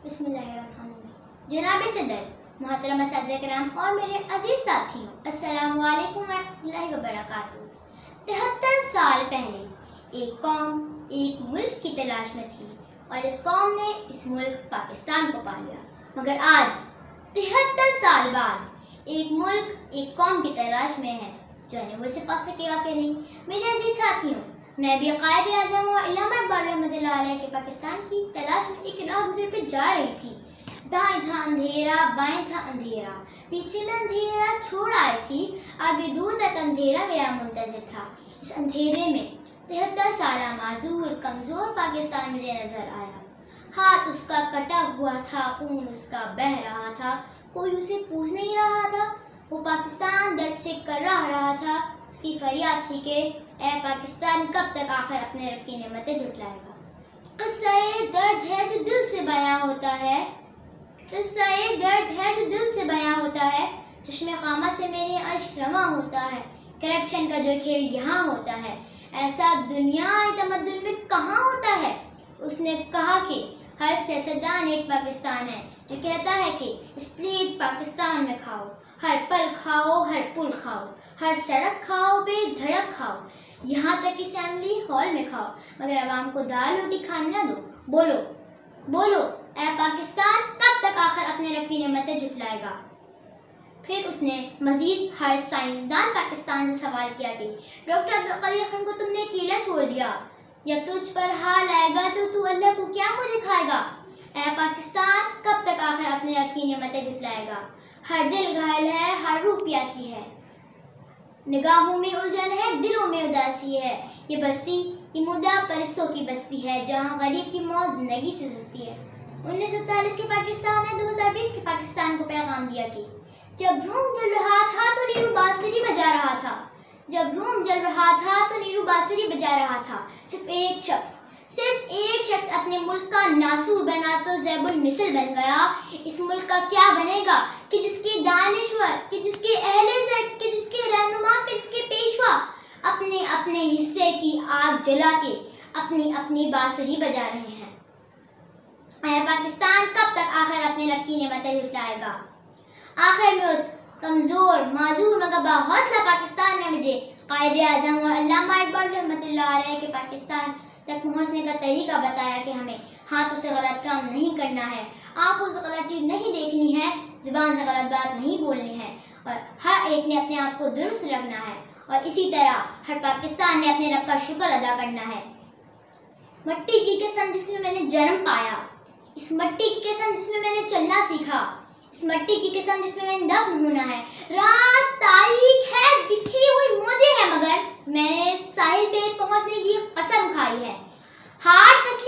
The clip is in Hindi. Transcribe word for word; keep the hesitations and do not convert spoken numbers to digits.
बिस्मिल्लाहिर्रहमानिर्रहीम। जनाब सदर, मोहतरम असातिज़ा किराम और मेरे अजीज साथियों, अस्सलामु अलैकुम वरहमतुल्लाहि वबरकातुहू। तिहत्तर साल पहले एक कौम एक मुल्क की तलाश में थी और इस कौम ने इस मुल्क पाकिस्तान को पा लिया। मगर आज तिहत्तर साल बाद एक मुल्क एक कौम की तलाश में है जो है वो इसे पा सकेगा कि नहीं। मेरे अजीज साथियों, मैं भी कायदे आज़म और इल्लामा इक़बाल रहमतुल्लाह अलैह के पाकिस्तान की तलाश में एक राह गुज़र पर जा रही थी। दाएं था अंधेरा, बाएं था अंधेरा, पीछे में अंधेरा छोड़ आई थी, आगे दूर तक अंधेरा मेरा मुंतज़िर था। इस अंधेरे में तिहत्तर साल माजूर कमज़ोर पाकिस्तान मुझे नज़र आया। हाथ उसका कटा हुआ था, खून उसका बह रहा था, कोई उसे पूछ नहीं रहा था। वो पाकिस्तान दर्द से कराह रहा था। उसकी फरियाद थी कि ए पाकिस्तान कब तक आखिर अपने रब की नेमतें झुटलाएगा। क़िस्सा-ए दर्द है जो दिल से बयां होता है, क़िस्सा-ए दर्द है जो दिल से बयां होता है, चश्मे खामा से मेरे अश्क रमा होता है। करप्शन का जो खेल यहाँ होता है, ऐसा दुनिया तमद्दुन में कहाँ होता है। उसने कहा कि हर सियासतदान एक पाकिस्तान है जो कहता है कि इस प्लेट पाकिस्तान में खाओ, हर पल खाओ, हर पुल खाओ, हर सड़क खाओ, बेधड़क खाओ, यहाँ तक कि असेंबली हॉल में खाओ, मगर अवाम को दाल रोटी खाने ना दो। बोलो बोलो ए पाकिस्तान कब तक आखिर अपने रब की नेमतें झुटलाएगा। फिर उसने मजीद हर साइंसदान पाकिस्तान से सवाल किया कि डॉक्टर अब्दुल कदीर खान को तुमने अकेला छोड़ दिया, जब तुझ पर हाल आएगा तो तू अल्लाह को क्या मुँह दिखाएगा। ए पाकिस्तान कब तक आखिर अपने रब की नेमतें झुटलाएगा। हर दिल घायल है, हर रूह प्यासी है, निगाहों में उलझन है, दिलों में उदासी है। ये बस्ती ये मुर्दा परिस्तों की बस्ती है, जहाँ गरीब की मौत जिंदगी से सस्ती है। उन्नीस सौ सैंतालीस के पाकिस्तान ने दो हज़ार बीस के पाकिस्तान को पैगाम दिया कि जब रूम जल रहा था तो नीरू बांसुरी बजा रहा था, जब रूम जल रहा था तो नीरू बांसुरी बजा रहा था। सिर्फ एक शख्स सिर्फ एक शख्स अपने मुल्क का नासूर बना तो ज़ैबुल मिसल बन गया। इस मुल्क का क्या बनेगा कि जिसके दानिश्वर, कि जिसके अहले ज़ेड, कि जिसके रहनुमा, कि जिसके पेशवा अपने अपने हिस्से की आग जला के अपनी अपनी बांसुरी बजा रहे हैं। ऐ पाकिस्तान कब तक आखिर अपने रब की नेमतें झुटलाएगा। आखिर में उस कमज़ोर माजूर मगर बाहौसला पाकिस्तान ने मुझे कायदे आज़म और इल्लामा इक़बाल रहमतुल्लाह अलैह के पाकिस्तान तक पहुँचने का तरीका बताया कि हमें हाथों से गलत काम नहीं करना है, आंखों से गलत चीज़ नहीं देखनी है, ज़ुबान से गलत बात नहीं बोलनी है और हर एक ने अपने आप को दुरुस्त रखना है। और इसी तरह हर पाकिस्तान ने अपने रब का शुक्र अदा करना है। मट्टी की कसम जिसमें मैंने जन्म पाया, इस मट्टी की कसम जिसमें मैंने चलना सीखा, इस मट्टी की कसम जिसमें मैंने दफन होना है। रात तारीख है, बिखरी हुई मौजें हैं, मगर मैंने साहिल पे पहुंचने की कसम खाई है। हार्ट